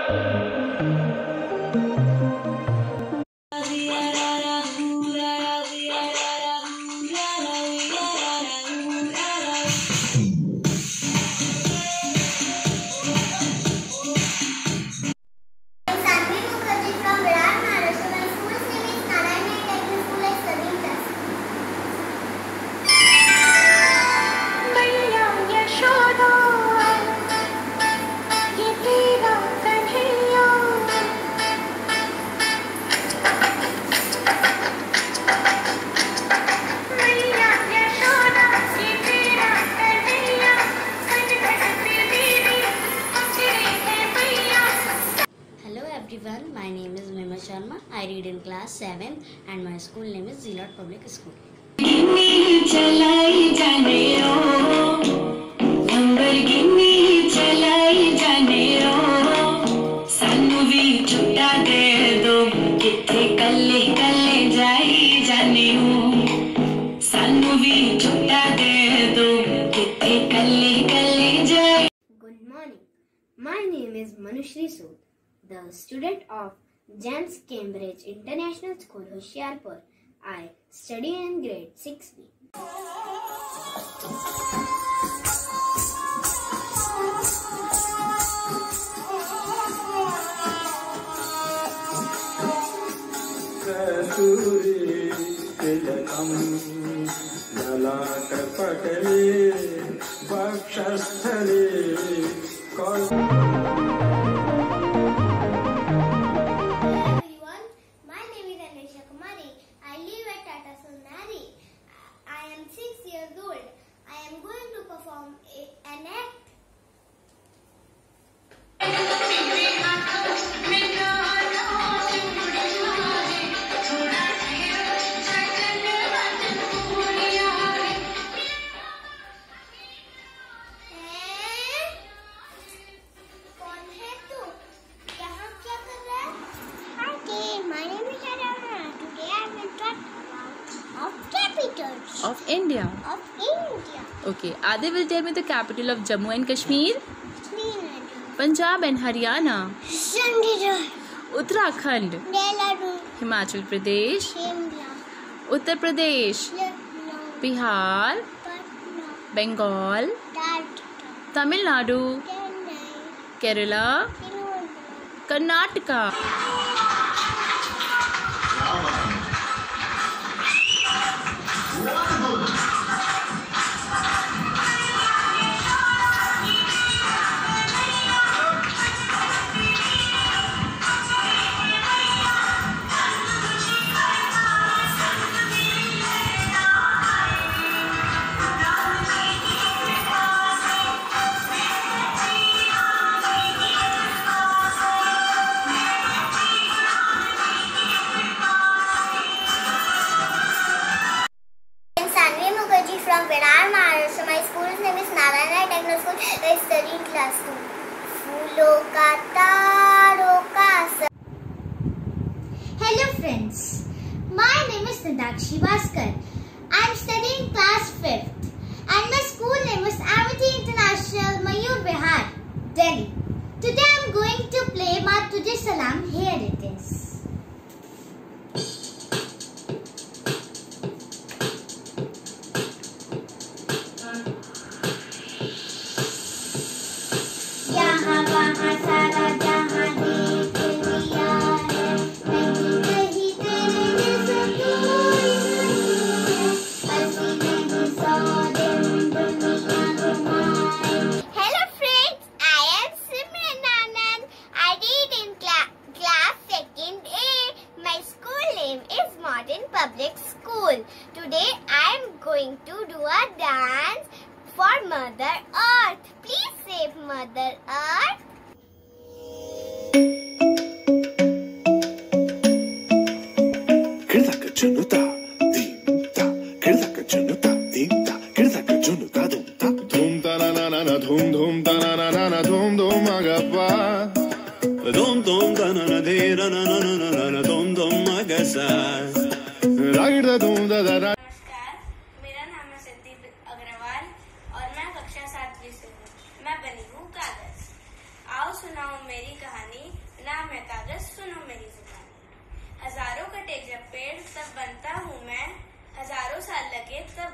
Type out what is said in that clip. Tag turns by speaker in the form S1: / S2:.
S1: Everyone, my name is Mehma Sharma. I read in class 7 and my school name is Zilot Public School.
S2: Good morning. My name is Manushri Sood, the student of James Cambridge International School, Hoshiarpur. I study in grade 6B.
S3: I am 6 years old. I am going to perform an act.
S4: Of India. Okay, Adi will tell me the capital of Jammu and Kashmir. Punjab and Haryana.
S3: Chandigarh.
S4: Uttarakhand.
S3: Dehradun.
S4: Himachal Pradesh.
S3: Shimla.
S4: Uttar Pradesh.
S3: Lucknow.
S4: Bihar.
S3: Patna.
S4: Bengal.
S3: Dhaka.
S4: Tamil Nadu.
S3: Chennai.
S4: Kerala.
S3: Tirunelveli.
S4: Karnataka.
S3: From Virar, Maharashtra. My school's name is Narayana Techno School. I study in class 2. Phoolon ka taaron ka asar. Hello friends, my name is Nidakshi Bhaskar. I am studying class 5th and my school name is Amity International, Mayur Vihar, Delhi. Today I am going to play Maa Tujhe Salam. Here it is. Public School. Today I am going to do a dance for Mother Earth. Please save Mother Earth.
S5: Dhum dhum ta na na na na dhum dhum agappa dhum dhum ta na na de na na na na na dhum dhum agasa ragda dhum da da.
S6: नमस्कार, मेरा नाम है संदीप अग्रवाल और मैं कक्षा 7वीं से हूँ। मैं बनी हूँ कागज। आओ सुनाऊँ मेरी कहानी बनता हूँ मैं, हजारों साल लगे तब